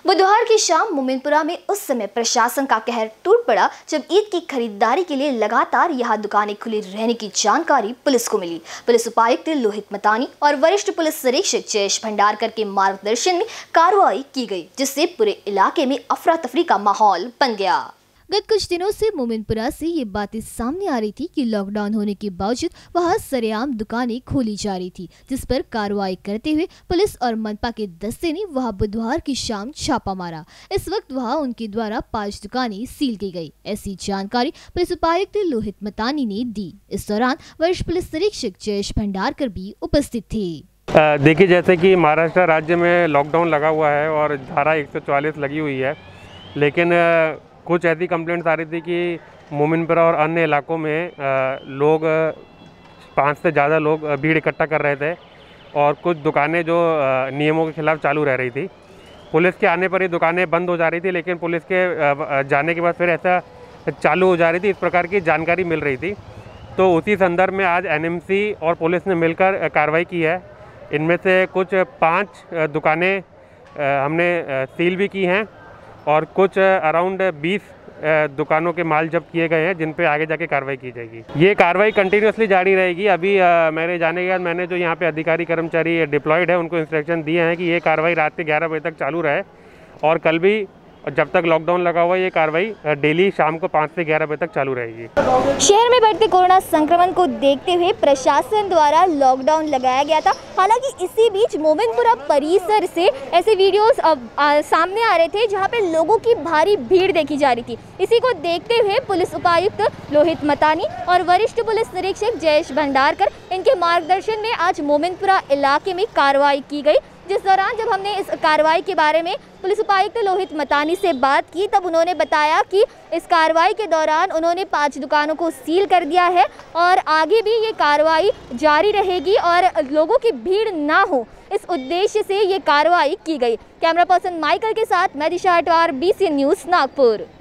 बुधवार की शाम मोमिनपुरा में उस समय प्रशासन का कहर टूट पड़ा जब ईद की खरीदारी के लिए लगातार यहां दुकानें खुली रहने की जानकारी पुलिस को मिली। पुलिस उपायुक्त लोहित मतानी और वरिष्ठ पुलिस निरीक्षक जयेश भंडारकर के मार्गदर्शन में कार्रवाई की गई, जिससे पूरे इलाके में अफरा तफरी का माहौल बन गया। गत कुछ दिनों से मोमिनपुरा से ये बातें सामने आ रही थी कि लॉकडाउन होने के बावजूद वहां सरेआम दुकानें खोली जा रही थी, जिस पर कार्रवाई करते हुए पुलिस और मनपा के दस्ते ने वहां बुधवार की शाम छापा मारा। इस वक्त वहां उनके द्वारा 5 दुकानें सील की गई, ऐसी जानकारी पुलिस उपायुक्त लोहित मतानी ने दी। इस दौरान वरिष्ठ पुलिस निरीक्षक जयेश भंडारकर भी उपस्थित थे। देखिए, जैसे कि महाराष्ट्र राज्य में लॉकडाउन लगा हुआ है और धारा 144 लगी हुई है, लेकिन कुछ ऐसी कंप्लेंट्स आ रही थी कि मोमिनपुरा और अन्य इलाकों में लोग 5 से ज़्यादा लोग भीड़ इकट्ठा कर रहे थे और कुछ दुकानें जो नियमों के खिलाफ चालू रह रही थी। पुलिस के आने पर ये दुकानें बंद हो जा रही थी, लेकिन पुलिस के जाने के बाद फिर ऐसा चालू हो जा रही थी, इस प्रकार की जानकारी मिल रही थी। तो उसी संदर्भ में आज एनएमसी और पुलिस ने मिलकर कार्रवाई की है। इनमें से कुछ 5 दुकानें हमने सील भी की हैं और कुछ अराउंड 20 दुकानों के माल जब्त किए गए हैं, जिन पे आगे जाके कार्रवाई की जाएगी। ये कार्रवाई कंटिन्यूसली जारी रहेगी। अभी मेरे जाने के बाद मैंने जो यहाँ पे अधिकारी कर्मचारी डिप्लॉयड है उनको इंस्ट्रक्शन दिए हैं कि ये कार्रवाई रात के 11 बजे तक चालू रहे और कल भी जब तक लॉकडाउन लगा हुआ है ये कार्रवाई डेली शाम को 5 से 11 बजे तक चालू रहेगी। शहर में बढ़ते कोरोना संक्रमण को देखते हुए प्रशासन द्वारा लॉकडाउन लगाया गया था। हालांकि इसी बीच मोमिनपुरा परिसर से ऐसे वीडियोस सामने आ रहे थे जहां पे लोगों की भारी भीड़ देखी जा रही थी। इसी को देखते हुए पुलिस उपायुक्त लोहित मतानी और वरिष्ठ पुलिस निरीक्षक जयेश भंडारकर इनके मार्गदर्शन में आज मोमिनपुरा इलाके में कार्रवाई की गई। जिस दौरान जब हमने इस कार्रवाई के बारे में पुलिस उपायुक्त लोहित मतानी से बात की, तब उन्होंने बताया कि इस कार्रवाई के दौरान उन्होंने 5 दुकानों को सील कर दिया है और आगे भी ये कार्रवाई जारी रहेगी और लोगों की भीड़ ना हो, इस उद्देश्य से ये कार्रवाई की गई। कैमरा पर्सन माइकल के साथ मैं दिशा अटवार, BCN न्यूज़, नागपुर।